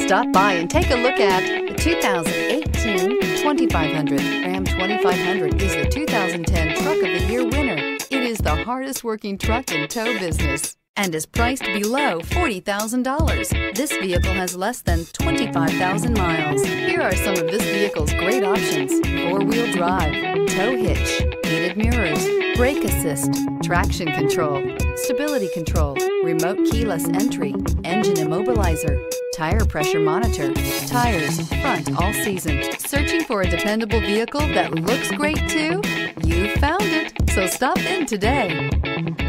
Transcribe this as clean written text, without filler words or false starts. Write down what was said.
Stop by and take a look at the 2018 2500. Ram 2500 is the 2010 Truck of the Year winner. It is the hardest working truck in tow business and is priced below $40,000. This vehicle has less than 25,000 miles. Here are some of this vehicle's great options: four-wheel drive, tow hitch, heated mirrors, brake assist, traction control, stability control, remote keyless entry, engine immobilizer, tire pressure monitor, tires, front all season. Searching for a dependable vehicle that looks great too? You found it, so stop in today.